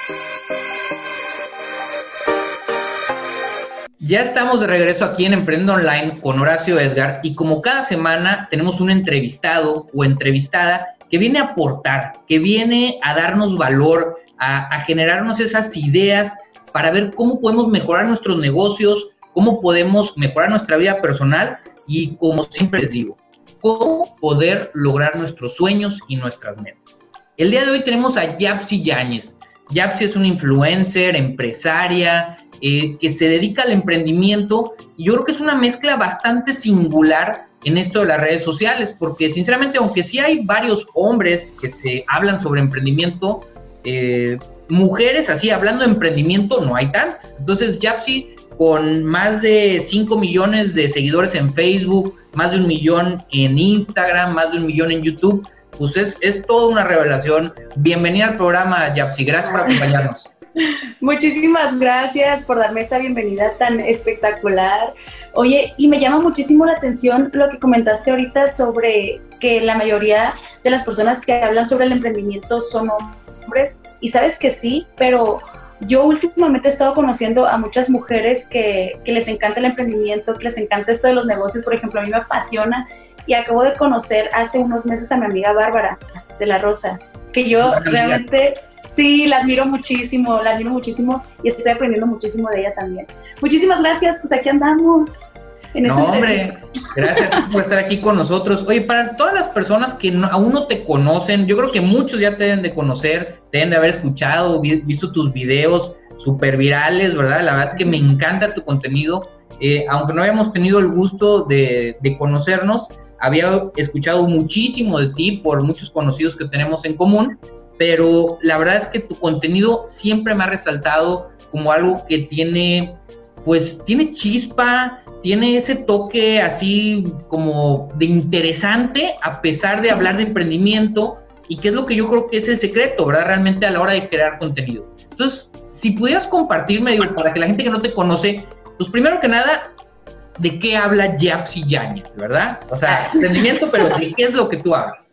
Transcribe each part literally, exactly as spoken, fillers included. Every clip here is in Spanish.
Ya estamos de regreso aquí en Emprende Online con Horacio Edgar y como cada semana tenemos un entrevistado o entrevistada que viene a aportar, que viene a darnos valor, a, a generarnos esas ideas para ver cómo podemos mejorar nuestros negocios, cómo podemos mejorar nuestra vida personal y, como siempre les digo, cómo poder lograr nuestros sueños y nuestras metas. El día de hoy tenemos a Yapsi Yáñez. Yapsi es una influencer, empresaria, eh, que se dedica al emprendimiento y yo creo que es una mezcla bastante singular en esto de las redes sociales, porque sinceramente, aunque sí hay varios hombres que se hablan sobre emprendimiento, eh, mujeres así hablando de emprendimiento no hay tantas. Entonces Yapsi, con más de cinco millones de seguidores en Facebook, más de un millón en Instagram, más de un millón en YouTube, pues es, es toda una revelación. Bienvenida al programa, Yapsi, gracias por acompañarnos. Muchísimas gracias por darme esa bienvenida tan espectacular. Oye, y me llama muchísimo la atención lo que comentaste ahorita sobre que la mayoría de las personas que hablan sobre el emprendimiento son hombres, y sabes que sí, pero yo últimamente he estado conociendo a muchas mujeres que, que les encanta el emprendimiento, que les encanta esto de los negocios. Por ejemplo, a mí me apasiona. Y acabo de conocer hace unos meses a mi amiga Bárbara de la Rosa, que yo realmente, sí, la admiro muchísimo, la admiro muchísimo y estoy aprendiendo muchísimo de ella también. Muchísimas gracias, pues aquí andamos. En no, hombre, gracias por estar aquí con nosotros. Oye, para todas las personas que no, aún no te conocen, yo creo que muchos ya te deben de conocer, te deben de haber escuchado, vi, visto tus videos súper virales, ¿verdad? La verdad que me encanta tu contenido. Eh, aunque no habíamos tenido el gusto de, de conocernos, había escuchado muchísimo de ti por muchos conocidos que tenemos en común, pero la verdad es que tu contenido siempre me ha resaltado como algo que tiene, pues, tiene chispa, tiene ese toque así como de interesante, a pesar de hablar de emprendimiento, y que es lo que yo creo que es el secreto, ¿verdad? Realmente a la hora de crear contenido. Entonces, si pudieras compartirme, digo, para que la gente que no te conoce, pues primero que nada, ¿de qué habla Yapsi Yáñez, verdad? O sea, emprendimiento, pero ¿de qué es lo que tú hablas?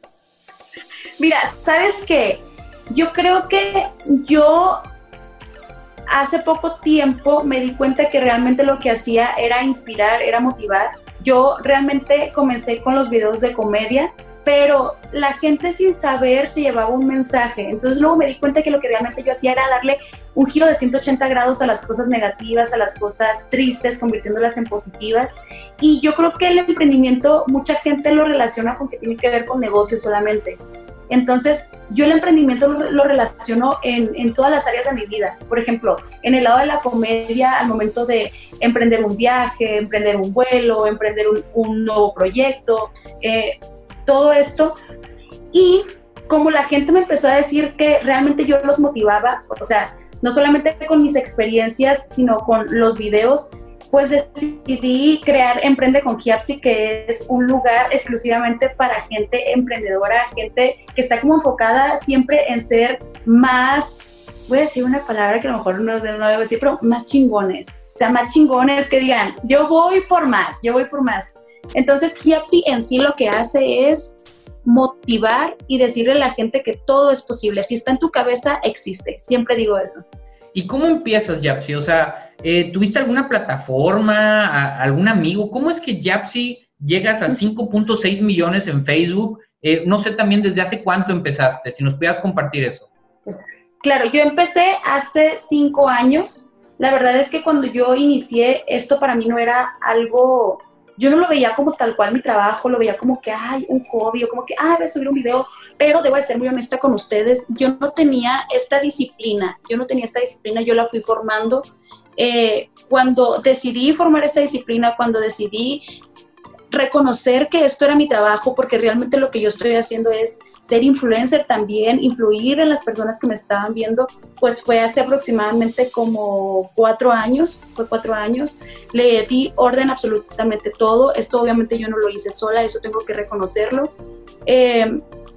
Mira, ¿sabes qué? Yo creo que yo hace poco tiempo me di cuenta que realmente lo que hacía era inspirar, era motivar. Yo realmente comencé con los videos de comedia, pero la gente sin saber se llevaba un mensaje. Entonces luego me di cuenta que lo que realmente yo hacía era darle un giro de ciento ochenta grados a las cosas negativas, a las cosas tristes, convirtiéndolas en positivas. Y yo creo que el emprendimiento, mucha gente lo relaciona con que tiene que ver con negocios solamente. Entonces, yo el emprendimiento lo, lo relaciono en, en todas las áreas de mi vida. Por ejemplo, en el lado de la comedia, al momento de emprender un viaje, emprender un vuelo, emprender un, un nuevo proyecto, eh, todo esto. Y como la gente me empezó a decir que realmente yo los motivaba, o sea, no solamente con mis experiencias, sino con los videos, pues decidí crear Emprende con Yapsi, que es un lugar exclusivamente para gente emprendedora, gente que está como enfocada siempre en ser más, voy a decir una palabra que a lo mejor no, no debo decir, pero más chingones. O sea, más chingones que digan, yo voy por más, yo voy por más. Entonces, Yapsi en sí lo que hace es motivar y decirle a la gente que todo es posible. Si está en tu cabeza, existe. Siempre digo eso. ¿Y cómo empiezas, Yapsi? O sea, eh, ¿tuviste alguna plataforma, a, algún amigo? ¿Cómo es que Yapsi llegas a cinco punto seis millones en Facebook? Eh, no sé también desde hace cuánto empezaste, si nos pudieras compartir eso. Pues, claro, yo empecé hace cinco años. La verdad es que cuando yo inicié, esto para mí no era algo... Yo no lo veía como tal cual mi trabajo, lo veía como que, ay, un hobby, o como que, ay, voy a subir un video, pero debo de ser muy honesta con ustedes, yo no tenía esta disciplina, yo no tenía esta disciplina, yo la fui formando. Eh, cuando decidí formar esta disciplina, cuando decidí reconocer que esto era mi trabajo, porque realmente lo que yo estoy haciendo es ser influencer también, influir en las personas que me estaban viendo, pues fue hace aproximadamente como cuatro años, fue cuatro años, le di orden a absolutamente todo. Esto obviamente yo no lo hice sola, eso tengo que reconocerlo, eh,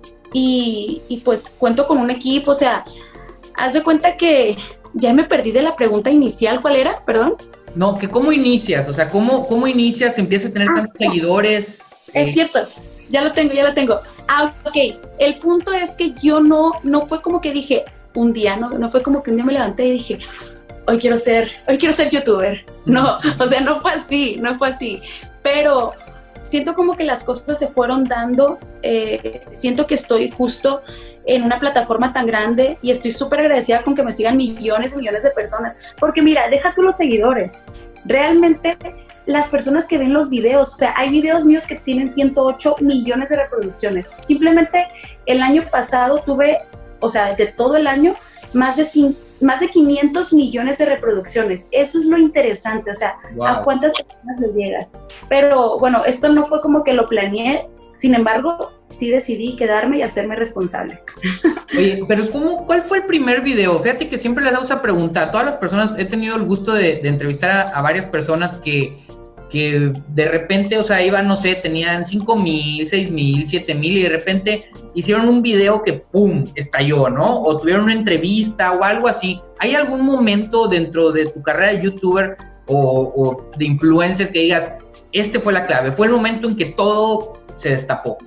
y, y pues cuento con un equipo. O sea, haz de cuenta que ya me perdí de la pregunta inicial. ¿Cuál era? Perdón. No, que cómo inicias, o sea, cómo, cómo inicias, empiezas a tener ah, tantos seguidores. Es eh. cierto, ya lo tengo, ya lo tengo. Ah, ok, el punto es que yo no, no fue como que dije, un día, ¿no? No fue como que un día me levanté y dije, hoy quiero ser, hoy quiero ser youtuber. No, o sea, no fue así, no fue así. Pero siento como que las cosas se fueron dando, eh, siento que estoy justo en una plataforma tan grande y estoy súper agradecida con que me sigan millones y millones de personas, porque mira, deja tú los seguidores, realmente las personas que ven los videos, o sea, hay videos míos que tienen ciento ocho millones de reproducciones, simplemente el año pasado tuve, o sea, de todo el año, más de, cinco, más de quinientos millones de reproducciones, eso es lo interesante, o sea, wow. A cuántas personas les llegas, pero bueno, esto no fue como que lo planeé, sin embargo, sí decidí quedarme y hacerme responsable. Oye, pero ¿cómo, ¿cuál fue el primer video? Fíjate que siempre les hago esa pregunta a todas las personas. He tenido el gusto de, de entrevistar a, a varias personas que, que de repente, o sea, iban, no sé, tenían cinco mil, seis mil, siete mil y de repente hicieron un video que ¡pum! Estalló, ¿no? O tuvieron una entrevista o algo así. ¿Hay algún momento dentro de tu carrera de youtuber o, o de influencer que digas, este fue la clave, fue el momento en que todo se destapó?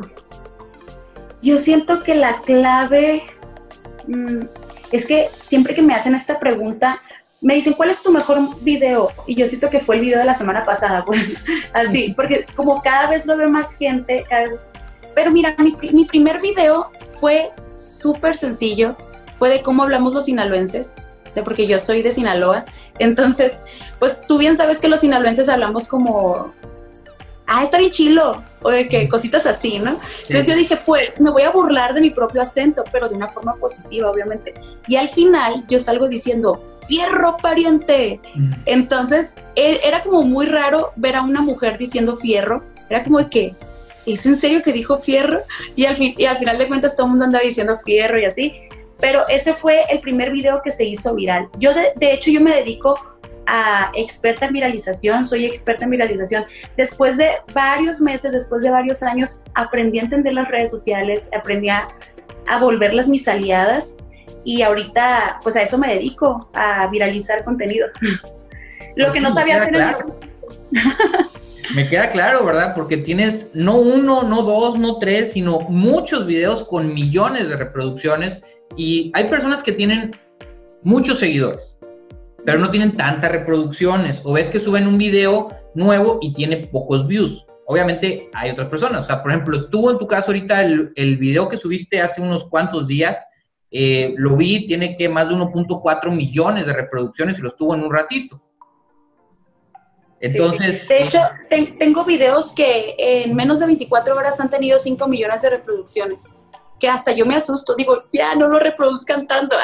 Yo siento que la clave mmm, es que siempre que me hacen esta pregunta me dicen, ¿cuál es tu mejor video? Y yo siento que fue el video de la semana pasada, pues así, porque como cada vez lo ve más gente, cada vez... pero mira, mi, mi primer video fue súper sencillo, fue de cómo hablamos los sinaloenses, o sea, porque yo soy de Sinaloa, entonces, pues tú bien sabes que los sinaloenses hablamos como... ah, está bien chilo, o de que cositas así, ¿no? Entonces sí. Yo dije, pues, me voy a burlar de mi propio acento, pero de una forma positiva, obviamente. Y al final, yo salgo diciendo, ¡fierro, pariente! Mm. Entonces, era como muy raro ver a una mujer diciendo fierro. Era como de que, ¿es en serio que dijo fierro? Y al, fin, y al final de cuentas, todo el mundo andaba diciendo fierro y así. Pero ese fue el primer video que se hizo viral. Yo, de, de hecho, yo me dedico a experta en viralización, soy experta en viralización. Después de varios meses, después de varios años, aprendí a entender las redes sociales, aprendí a, a volverlas mis aliadas y ahorita pues a eso me dedico, a viralizar contenido. Lo que no sabía hacer claro. en Me queda claro, ¿verdad? Porque tienes no uno, no dos, no tres, sino muchos videos con millones de reproducciones y hay personas que tienen muchos seguidores, pero no tienen tantas reproducciones, o ves que suben un video nuevo y tiene pocos views. Obviamente hay otras personas, o sea, por ejemplo, tú en tu caso ahorita, el, el video que subiste hace unos cuantos días, eh, lo vi, tiene que más de uno punto cuatro millones de reproducciones y los tuvo en un ratito. Entonces... Sí. De hecho, te, tengo videos que en menos de veinticuatro horas han tenido cinco millones de reproducciones, que hasta yo me asusto, digo, ya, no lo reproduzcan tanto.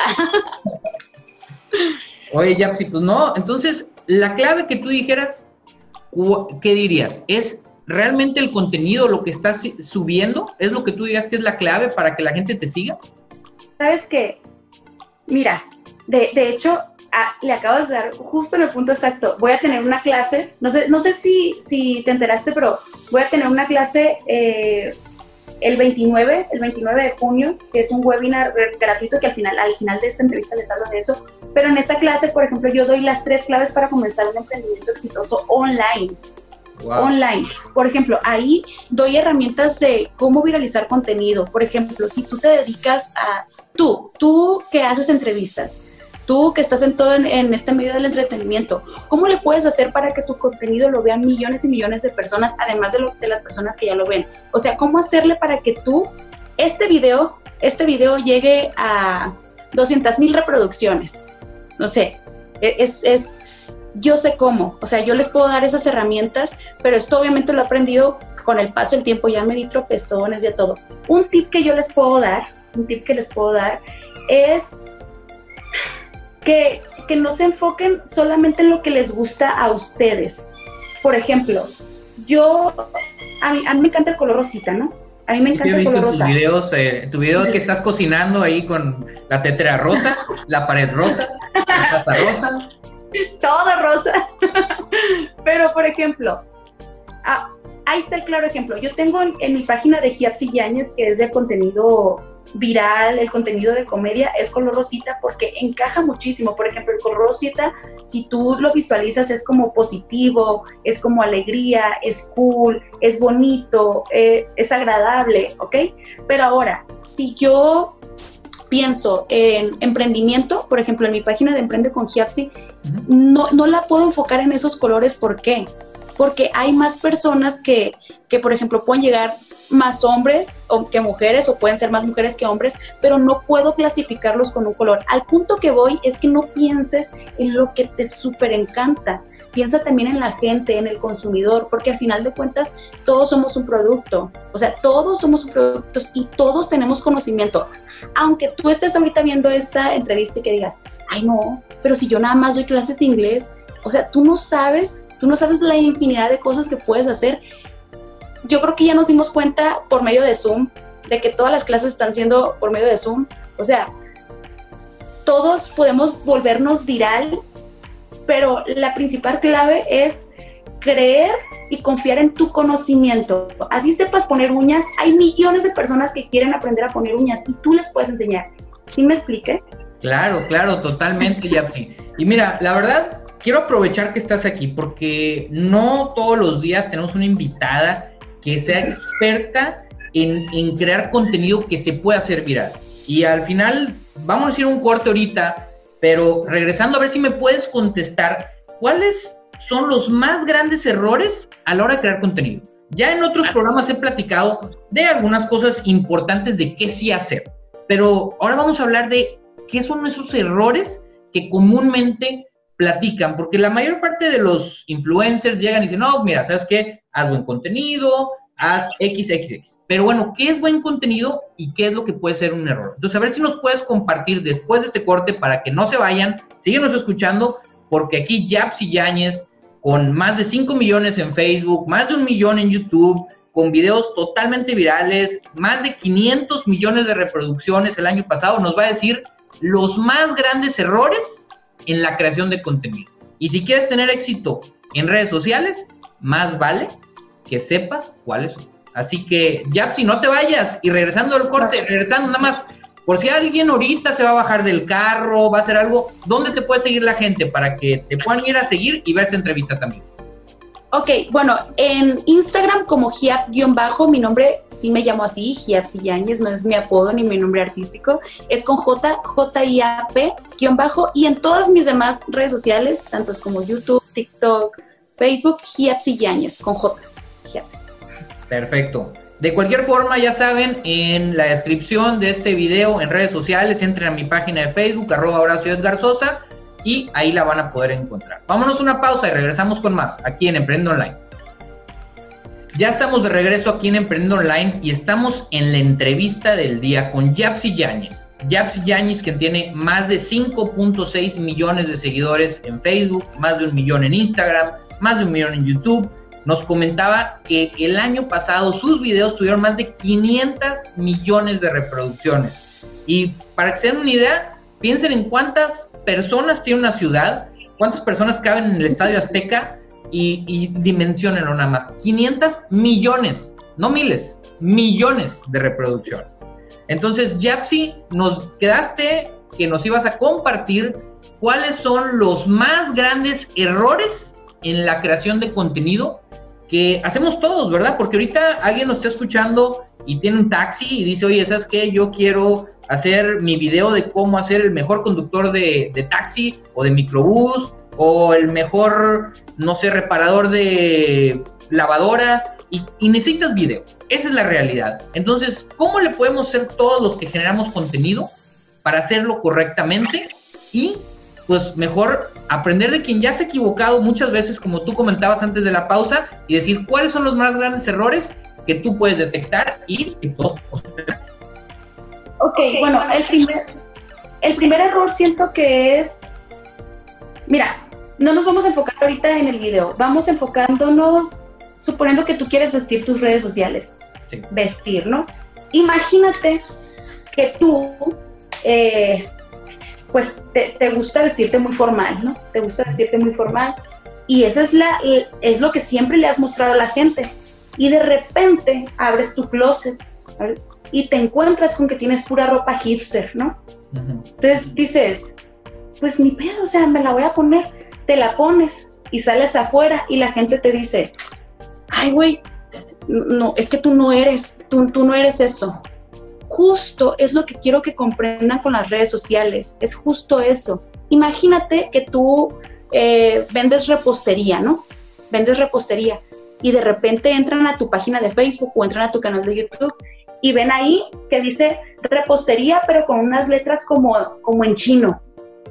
Oye, Yapsi, pues no, entonces, la clave que tú dijeras, ¿qué dirías? ¿Es realmente el contenido lo que estás subiendo? ¿Es lo que tú dirías que es la clave para que la gente te siga? ¿Sabes qué? Mira, de, de hecho, a, le acabas de dar justo en el punto exacto. Voy a tener una clase, no sé, no sé si, si te enteraste, pero voy a tener una clase... Eh, el veintinueve, el veintinueve de junio, que es un webinar gratuito que al final, al final de esta entrevista les hablo de eso, pero en esa clase, por ejemplo, yo doy las tres claves para comenzar un emprendimiento exitoso online. Wow. Online. Por ejemplo, ahí doy herramientas de cómo viralizar contenido. Por ejemplo, si tú te dedicas a... Tú, tú que haces entrevistas, tú que estás en todo en, en este medio del entretenimiento, ¿cómo le puedes hacer para que tu contenido lo vean millones y millones de personas, además de, lo, de las personas que ya lo ven? O sea, ¿cómo hacerle para que tú, este video, este video llegue a doscientas mil reproducciones? No sé, es, es, yo sé cómo, o sea, yo les puedo dar esas herramientas, pero esto obviamente lo he aprendido con el paso del tiempo, ya me di tropezones y a todo. Un tip que yo les puedo dar, un tip que les puedo dar es... Que, que no se enfoquen solamente en lo que les gusta a ustedes. Por ejemplo, yo, a mí, a mí me encanta el color rosita, ¿no? A mí me encanta el color rosa. Videos, eh, tu video que estás cocinando ahí con la tetera rosa, la pared rosa, la taza rosa. Todo rosa. Pero, por ejemplo, ah, ahí está el claro ejemplo. Yo tengo en, en mi página de Yapsi Yáñez, que es de contenido viral, el contenido de comedia, es color rosita porque encaja muchísimo. Por ejemplo, el color rosita, si tú lo visualizas, es como positivo, es como alegría, es cool, es bonito, eh, es agradable, ¿ok? Pero ahora, si yo pienso en emprendimiento, por ejemplo, en mi página de Emprende con Giapsi, uh-huh. no, no la puedo enfocar en esos colores. ¿Por qué? Porque hay más personas que, que, por ejemplo, pueden llegar más hombres o que mujeres, o pueden ser más mujeres que hombres, pero no puedo clasificarlos con un color. Al punto que voy es que no pienses en lo que te súper encanta. Piensa también en la gente, en el consumidor, porque al final de cuentas todos somos un producto. O sea, todos somos productos y todos tenemos conocimiento. Aunque tú estés ahorita viendo esta entrevista y que digas, ay no, pero si yo nada más doy clases de inglés, o sea, tú no sabes, tú no sabes la infinidad de cosas que puedes hacer. Yo creo que ya nos dimos cuenta por medio de Zoom, de que todas las clases están siendo por medio de Zoom. O sea, todos podemos volvernos viral, pero la principal clave es creer y confiar en tu conocimiento. Así sepas poner uñas, hay millones de personas que quieren aprender a poner uñas y tú les puedes enseñar. ¿Sí me expliqué? Claro, claro, totalmente, Yapsi. Y mira, la verdad, quiero aprovechar que estás aquí porque no todos los días tenemos una invitada que sea experta en, en crear contenido que se pueda hacer viral. Y al final, vamos a ir a un corte ahorita, pero regresando a ver si me puedes contestar, ¿cuáles son los más grandes errores a la hora de crear contenido? Ya en otros programas he platicado de algunas cosas importantes de qué sí hacer, pero ahora vamos a hablar de qué son esos errores que comúnmente platican, porque la mayor parte de los influencers llegan y dicen, no, mira, ¿sabes qué? Haz buen contenido, haz equis equis equis. Pero bueno, ¿qué es buen contenido y qué es lo que puede ser un error? Entonces, a ver si nos puedes compartir después de este corte para que no se vayan, síguenos escuchando, porque aquí Yapsi Yáñez, con más de cinco millones en Facebook, más de un millón en YouTube, con videos totalmente virales, más de quinientos millones de reproducciones el año pasado, nos va a decir los más grandes errores en la creación de contenido. Y si quieres tener éxito en redes sociales, más vale que sepas cuáles son. Así que, Yapsi, no te vayas. Y regresando al corte, regresando nada más, por si alguien ahorita se va a bajar del carro, va a hacer algo, ¿dónde te puede seguir la gente para que te puedan ir a seguir y ver esta entrevista también? Ok, bueno, en Instagram como Giap-bajo, mi nombre sí me llamo así, Giapsi Yáñez, no es mi apodo ni mi nombre artístico, es con J, J I A P, guión bajo, y en todas mis demás redes sociales, tantos como YouTube, TikTok, Facebook, Giapsi Yáñez, con J, Giapsi. Perfecto. De cualquier forma, ya saben, en la descripción de este video, en redes sociales, entren a mi página de Facebook, arroba Horacio Edgar Sosa, y ahí la van a poder encontrar. Vámonos a una pausa y regresamos con más, aquí en Emprende Online. Ya estamos de regreso aquí en Emprende Online y estamos en la entrevista del día con Yapsi Yáñez. Yapsi Yáñez, que tiene más de cinco punto seis millones de seguidores en Facebook, más de un millón en Instagram, más de un millón en YouTube. Nos comentaba que el año pasado sus videos tuvieron más de quinientos millones de reproducciones. Y para que se den una idea, piensen en cuántas personas tiene una ciudad, cuántas personas caben en el Estadio Azteca y, y dimensionenlo nada más. quinientos millones, no miles, millones de reproducciones. Entonces, Yapsi, nos quedaste que nos ibas a compartir cuáles son los más grandes errores en la creación de contenido que hacemos todos, ¿verdad? Porque ahorita alguien nos está escuchando y tiene un taxi y dice, oye, ¿sabes qué? Yo quiero hacer mi video de cómo hacer el mejor conductor de, de taxi o de microbús o el mejor, no sé, reparador de lavadoras y, y necesitas video. Esa es la realidad. Entonces, ¿cómo le podemos hacer todos los que generamos contenido para hacerlo correctamente? Y pues mejor aprender de quien ya se ha equivocado muchas veces, como tú comentabas antes de la pausa, y decir cuáles son los más grandes errores que tú puedes detectar y que todos. Ok, bueno, el primer, el primer error siento que es, mira, no nos vamos a enfocar ahorita en el video, vamos enfocándonos, suponiendo que tú quieres vestir tus redes sociales, sí. Vestir, ¿no? Imagínate que tú, eh, pues te, te gusta vestirte muy formal, ¿no? Te gusta vestirte muy formal y eso es, la, es lo que siempre le has mostrado a la gente y de repente abres tu closet, ¿vale? Y te encuentras con que tienes pura ropa hipster, ¿no? Uh-huh. Entonces dices, pues ni pedo, o sea, me la voy a poner. Te la pones y sales afuera y la gente te dice, ay, güey, no, es que tú no eres, tú, tú no eres eso. justo es lo que quiero que comprendan con las redes sociales, es justo eso. Imagínate que tú eh, vendes repostería, ¿no? Vendes repostería y de repente entran a tu página de Facebook o entran a tu canal de YouTube y ven ahí que dice repostería, pero con unas letras como, como en chino.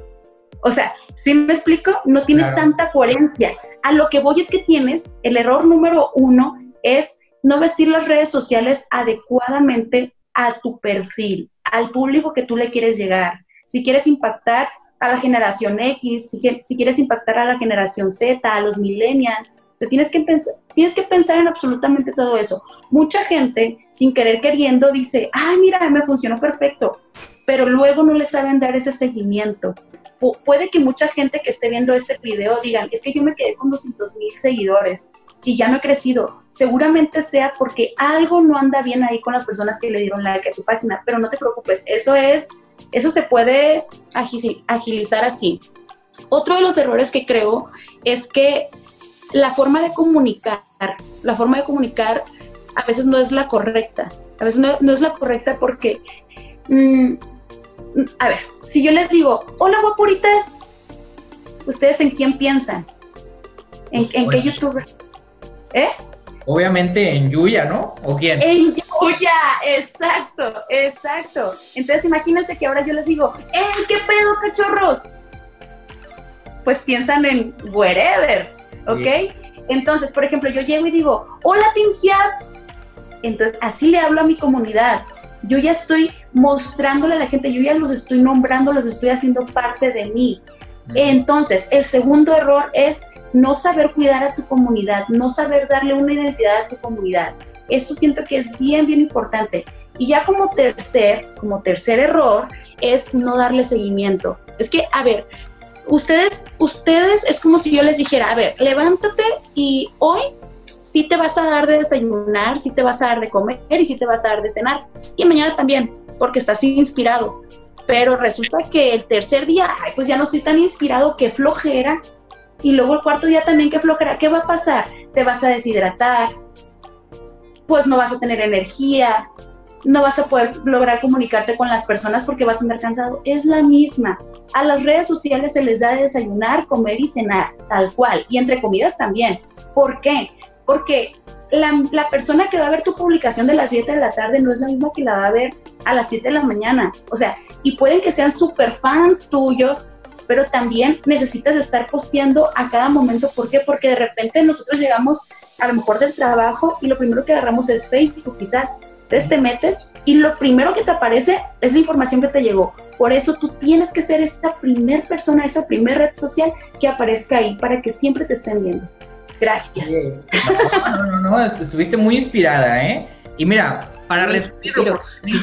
O sea, ¿sí me explico? No tiene claro. tanta coherencia. A lo que voy es que tienes, el error número uno es no vestir las redes sociales adecuadamente a tu perfil, al público que tú le quieres llegar. Si quieres impactar a la generación X, si, si quieres impactar a la generación Z, a los millennials, te tienes que, pensar, tienes que pensar en absolutamente todo eso. Mucha gente, sin querer queriendo, dice, ay, mira, me funcionó perfecto, pero luego no le saben dar ese seguimiento. Pu- puede que mucha gente que esté viendo este video digan, es que yo me quedé con doscientos mil seguidores y ya no he crecido. Seguramente sea porque algo no anda bien ahí con las personas que le dieron like a tu página, pero no te preocupes, eso es, eso se puede agilizar así. Otro de los errores que creo es que la forma de comunicar, la forma de comunicar a veces no es la correcta, a veces no, no es la correcta porque, mmm, a ver, si yo les digo, hola guapuritas, ¿ustedes en quién piensan? ¿En, en qué youtuber? ¿Eh? Obviamente en Yuya, ¿no? ¿O quién? En Yuya, exacto, exacto. Entonces imagínense que ahora yo les digo, ¡eh, qué pedo, cachorros! Pues piensan en wherever, ¿ok? Sí. Entonces, por ejemplo, yo llego y digo, hola Team Hiab. Entonces, así le hablo a mi comunidad. Yo ya estoy mostrándole a la gente, yo ya los estoy nombrando, los estoy haciendo parte de mí. Mm. Entonces, el segundo error es no saber cuidar a tu comunidad, no saber darle una identidad a tu comunidad. Eso siento que es bien, bien importante. Y ya como tercer, como tercer error es no darle seguimiento. Es que, a ver, ustedes, ustedes es como si yo les dijera, a ver, levántate y hoy sí te vas a dar de desayunar, sí te vas a dar de comer y sí te vas a dar de cenar. Y mañana también, porque estás inspirado. Pero resulta que el tercer día, ay, pues ya no estoy tan inspirado, qué flojera. Y luego el cuarto día también, qué flojera. ¿Qué va a pasar? Te vas a deshidratar, pues no vas a tener energía, no vas a poder lograr comunicarte con las personas porque vas a andar cansado. Es la misma. A las redes sociales se les da de desayunar, comer y cenar, tal cual. Y entre comidas también. ¿Por qué? Porque la, la persona que va a ver tu publicación de las siete de la tarde no es la misma que la va a ver a las siete de la mañana. O sea, y pueden que sean súper fans tuyos, pero también necesitas estar posteando a cada momento. ¿Por qué? Porque de repente nosotros llegamos a lo mejor del trabajo y lo primero que agarramos es Facebook quizás. Entonces te metes y lo primero que te aparece es la información que te llegó. Por eso tú tienes que ser esta primer persona, esa primer red social que aparezca ahí para que siempre te estén viendo. Gracias. No, no, no, no, estuviste muy inspirada, ¿eh? Y mira, para resumirlo,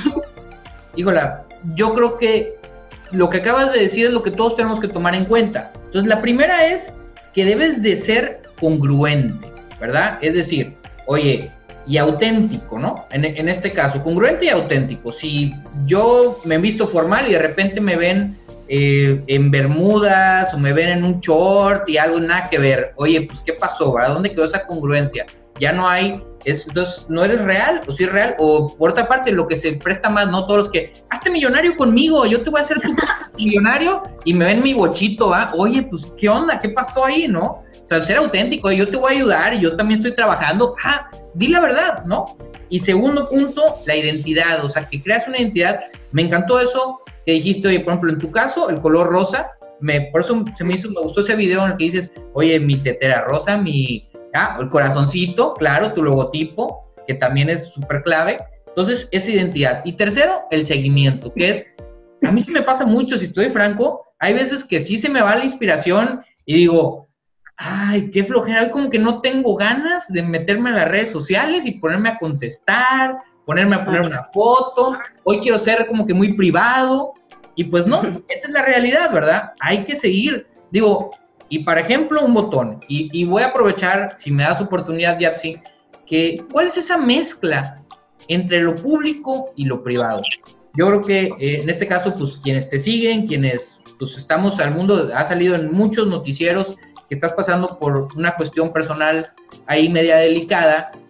híjola, yo creo que lo que acabas de decir es lo que todos tenemos que tomar en cuenta. Entonces, la primera es que debes de ser congruente, ¿verdad? Es decir, oye, y auténtico, ¿no? En, en este caso, congruente y auténtico. Si yo me he visto formal y de repente me ven eh, en bermudas o me ven en un short y algo nada que ver, oye, pues, ¿qué pasó, verdad? ¿Dónde quedó esa congruencia? Ya no hay, es, entonces, ¿no eres real o sí es real? O, por otra parte, lo que se presta más, ¿no? Todos los que, hazte millonario conmigo, yo te voy a hacer tu millonario y me ven mi bochito, ¿va? Oye, pues, ¿qué onda? ¿Qué pasó ahí, no? O sea, ser auténtico, yo te voy a ayudar y yo también estoy trabajando. Ah, di la verdad, ¿no? Y segundo punto, la identidad, o sea, que creas una identidad. Me encantó eso que dijiste, oye, por ejemplo, en tu caso, el color rosa, me, por eso se me hizo, me gustó ese video en el que dices, oye, mi tetera rosa, mi, ah, el corazoncito, claro, tu logotipo, que también es súper clave. Entonces, esa identidad. Y tercero, el seguimiento, que es, a mí sí me pasa mucho, si estoy franco, hay veces que sí se me va la inspiración y digo, ay, qué flojera, hoy como que no tengo ganas de meterme en las redes sociales y ponerme a contestar, ponerme a poner una foto, hoy quiero ser como que muy privado, y pues no, esa es la realidad, ¿verdad? Hay que seguir, digo, y por ejemplo, un botón, y, y voy a aprovechar, si me das oportunidad, Yapsi, que ¿cuál es esa mezcla entre lo público y lo privado? Yo creo que eh, en este caso, pues quienes te siguen, quienes pues estamos al mundo, ha salido en muchos noticieros que estás pasando por una cuestión personal ahí media delicada,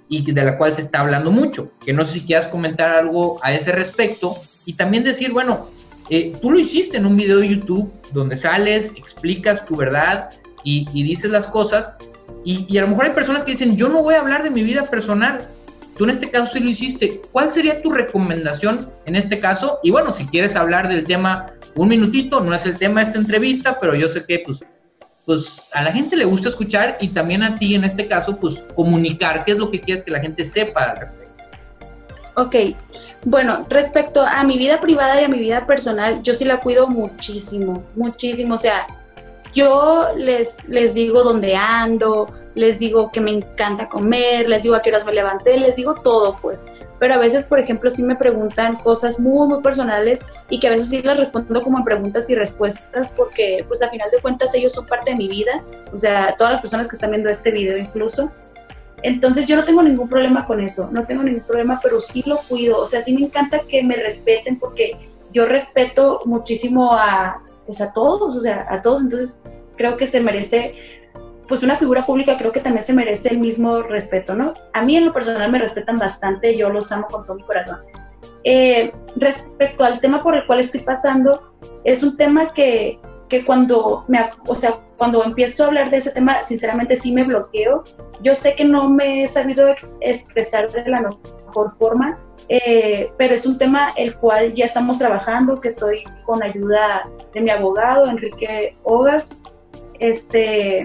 y de la cual se está hablando mucho, que no sé si quieras comentar algo a ese respecto, y también decir, bueno, eh, tú lo hiciste en un video de YouTube, donde sales, explicas tu verdad, y, y dices las cosas, y, y a lo mejor hay personas que dicen, yo no voy a hablar de mi vida personal. Tú en este caso sí lo hiciste. ¿Cuál sería tu recomendación en este caso? Y bueno, si quieres hablar del tema un minutito, no es el tema de esta entrevista, pero yo sé que pues, pues a la gente le gusta escuchar y también a ti en este caso, pues comunicar qué es lo que quieres que la gente sepa al respecto. Ok, bueno, respecto a mi vida privada y a mi vida personal, yo sí la cuido muchísimo, muchísimo. O sea, yo les, les digo dónde ando, les digo que me encanta comer, les digo a qué horas me levanté, les digo todo, pues. Pero a veces, por ejemplo, sí me preguntan cosas muy, muy personales y que a veces sí las respondo como en preguntas y respuestas porque, pues, a final de cuentas, ellos son parte de mi vida. O sea, todas las personas que están viendo este video incluso. Entonces, yo no tengo ningún problema con eso, no tengo ningún problema, pero sí lo cuido. O sea, sí me encanta que me respeten porque yo respeto muchísimo a, pues, a todos, o sea, a todos. Entonces, creo que se merece... pues una figura pública creo que también se merece el mismo respeto, ¿no? A mí en lo personal me respetan bastante, yo los amo con todo mi corazón. Eh, respecto al tema por el cual estoy pasando, es un tema que, que cuando, me, o sea, cuando empiezo a hablar de ese tema, sinceramente sí me bloqueo. Yo sé que no me he sabido ex expresar de la mejor forma, eh, pero es un tema el cual ya estamos trabajando, que estoy con ayuda de mi abogado, Enrique Ogas. Este...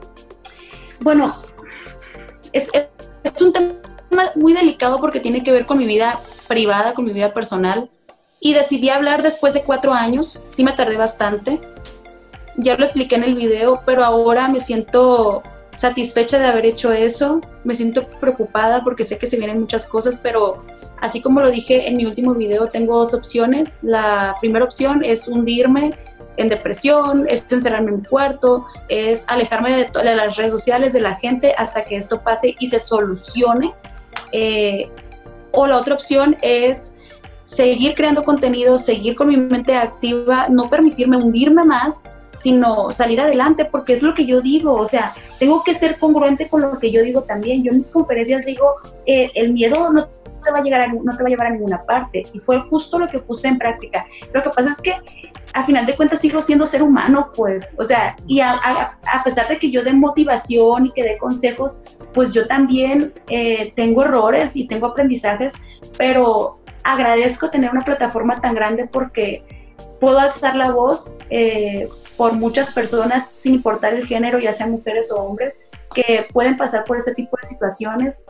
Bueno, es, es un tema muy delicado porque tiene que ver con mi vida privada, con mi vida personal, y decidí hablar después de cuatro años, sí me tardé bastante, ya lo expliqué en el video, pero ahora me siento satisfecha de haber hecho eso, me siento preocupada porque sé que se vienen muchas cosas, pero así como lo dije en mi último video, tengo dos opciones. La primera opción es hundirme en depresión, es encerrarme en mi cuarto, es alejarme de, de las redes sociales, de la gente, hasta que esto pase y se solucione. Eh, o la otra opción es seguir creando contenido, seguir con mi mente activa, no permitirme hundirme más, sino salir adelante, porque es lo que yo digo. O sea, tengo que ser congruente con lo que yo digo también. Yo en mis conferencias digo, eh, el miedo no te va a llegar a, no te va a llevar a ninguna parte, y fue justo lo que puse en práctica. Lo que pasa es que a final de cuentas sigo siendo ser humano, pues, o sea, y a, a, a pesar de que yo dé motivación y que dé consejos, pues yo también eh, tengo errores y tengo aprendizajes, pero agradezco tener una plataforma tan grande porque puedo alzar la voz eh, por muchas personas, sin importar el género, ya sean mujeres o hombres, que pueden pasar por este tipo de situaciones,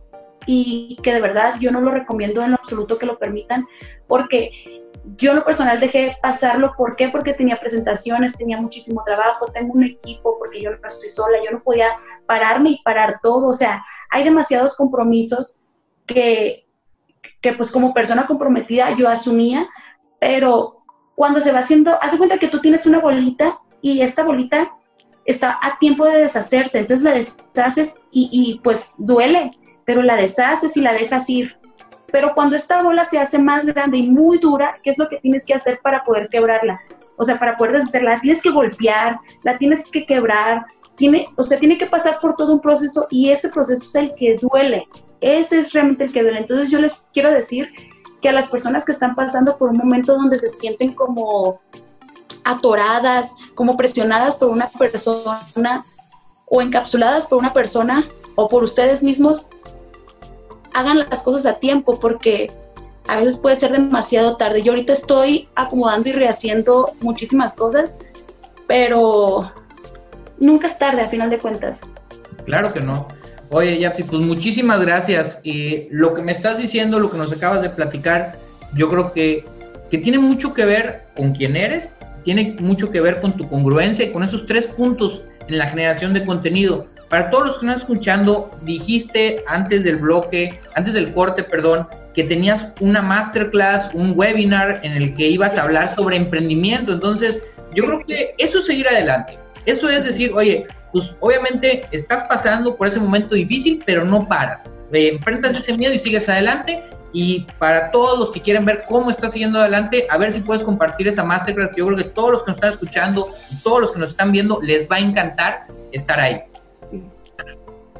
y que de verdad yo no lo recomiendo en lo absoluto que lo permitan, porque yo en lo personal dejé pasarlo. ¿Por qué? Porque tenía presentaciones, tenía muchísimo trabajo, tengo un equipo, porque yo no estoy sola, yo no podía pararme y parar todo. O sea, hay demasiados compromisos que, que pues como persona comprometida yo asumía, pero cuando se va haciendo, haz de cuenta que tú tienes una bolita y esta bolita está a tiempo de deshacerse, entonces la deshaces y, y pues duele, pero la deshaces y la dejas ir. Pero cuando esta bola se hace más grande y muy dura, ¿qué es lo que tienes que hacer para poder quebrarla? O sea, para poder deshacerla, la tienes que golpear, la tienes que quebrar, tiene, o sea, tiene que pasar por todo un proceso, y ese proceso es el que duele, ese es realmente el que duele. Entonces yo les quiero decir que a las personas que están pasando por un momento donde se sienten como atoradas, como presionadas por una persona, o encapsuladas por una persona, o por ustedes mismos, hagan las cosas a tiempo, porque a veces puede ser demasiado tarde. Yo ahorita estoy acomodando y rehaciendo muchísimas cosas, pero nunca es tarde, a final de cuentas. Claro que no. Oye, Yapti, pues muchísimas gracias. Eh, lo que me estás diciendo, lo que nos acabas de platicar, yo creo que, que tiene mucho que ver con quién eres, tiene mucho que ver con tu congruencia y con esos tres puntos en la generación de contenido. Para todos los que nos están escuchando, dijiste antes del bloque, antes del corte, perdón, que tenías una masterclass, un webinar en el que ibas a hablar sobre emprendimiento. Entonces, yo creo que eso es seguir adelante. Eso es decir, oye, pues obviamente estás pasando por ese momento difícil, pero no paras. Eh, enfrentas ese miedo y sigues adelante. Y para todos los que quieren ver cómo estás siguiendo adelante, a ver si puedes compartir esa masterclass. Yo creo que todos los que nos están escuchando y todos los que nos están viendo les va a encantar estar ahí. Eh,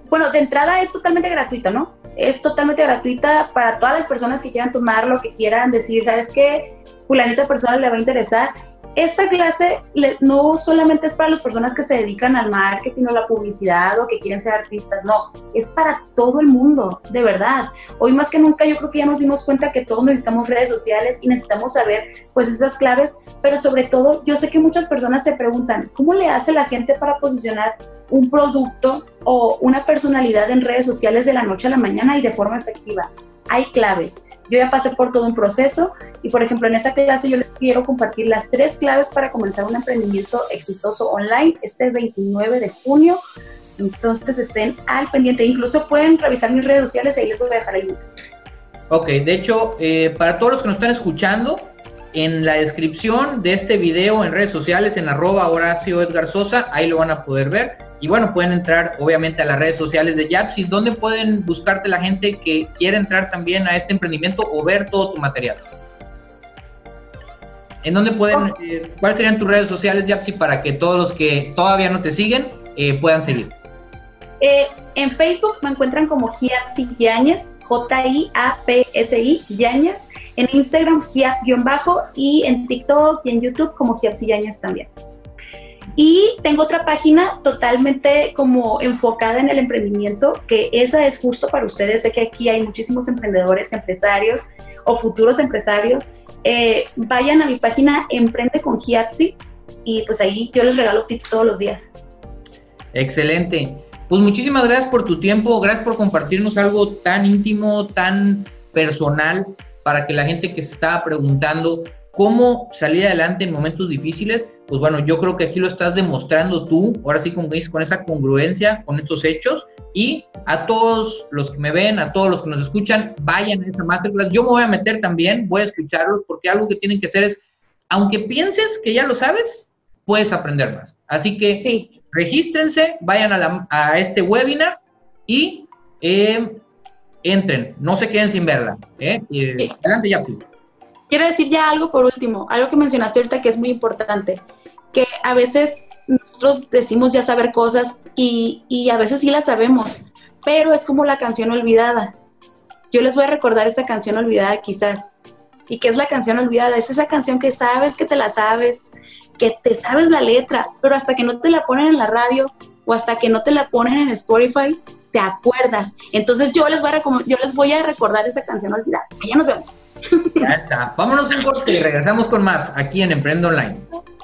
bueno, de entrada es totalmente gratuita, ¿no? Es totalmente gratuita para todas las personas que quieran tomar lo que quieran decir, ¿sabes qué? Fulanita persona le va a interesar. Esta clase le, no solamente es para las personas que se dedican al marketing o la publicidad o que quieren ser artistas, no, es para todo el mundo, de verdad. Hoy más que nunca yo creo que ya nos dimos cuenta que todos necesitamos redes sociales y necesitamos saber pues estas claves, pero sobre todo yo sé que muchas personas se preguntan, ¿cómo le hace la gente para posicionar un producto o una personalidad en redes sociales de la noche a la mañana y de forma efectiva? Hay claves. Yo ya pasé por todo un proceso y, por ejemplo, en esa clase yo les quiero compartir las tres claves para comenzar un emprendimiento exitoso online este veintinueve de junio. Entonces estén al pendiente. Incluso pueden revisar mis redes sociales, ahí les voy a dejar el link. Ok, de hecho, eh, para todos los que nos están escuchando, en la descripción de este video en redes sociales, en arroba Horacio Edgar Sosa, ahí lo van a poder ver. Y bueno, pueden entrar obviamente a las redes sociales de Yapsi, donde pueden buscarte la gente que quiere entrar también a este emprendimiento o ver todo tu material. ¿En dónde pueden, eh, cuáles serían tus redes sociales, Yapsi, para que todos los que todavía no te siguen eh, puedan seguir? Eh, en Facebook me encuentran como Yapsi Yáñez, J I A P S I Yáñez. En Instagram, Giap-bajo, y en TikTok y en YouTube como Yapsi Yáñez también. Y tengo otra página totalmente como enfocada en el emprendimiento, que esa es justo para ustedes. Sé que aquí hay muchísimos emprendedores, empresarios o futuros empresarios. Eh, vayan a mi página Emprende con Yapsi y pues ahí yo les regalo tips todos los días. Excelente. Pues muchísimas gracias por tu tiempo, gracias por compartirnos algo tan íntimo, tan personal, para que la gente que se estaba preguntando cómo salir adelante en momentos difíciles, pues bueno, yo creo que aquí lo estás demostrando tú, ahora sí, como dices, con esa congruencia, con estos hechos, y a todos los que me ven, a todos los que nos escuchan, vayan a esa masterclass. Yo me voy a meter también, voy a escucharlos, porque algo que tienen que hacer es, aunque pienses que ya lo sabes, puedes aprender más. Así que sí, regístrense, vayan a, la, a este webinar y eh, entren, no se queden sin verla. ¿eh? Eh, sí. Adelante, Yapsi. Quiero decir ya algo por último, algo que mencionaste ahorita que es muy importante, que a veces nosotros decimos ya saber cosas y, y a veces sí las sabemos, pero es como la canción olvidada. Yo les voy a recordar esa canción olvidada quizás. ¿Y qué es la canción olvidada? Es esa canción que sabes que te la sabes, que te sabes la letra, pero hasta que no te la ponen en la radio o hasta que no te la ponen en Spotify, te acuerdas. Entonces yo les voy a, yo les voy a recordar esa canción olvidada. Allá nos vemos. Ya está. Vámonos un corte y regresamos con más aquí en Emprende Online.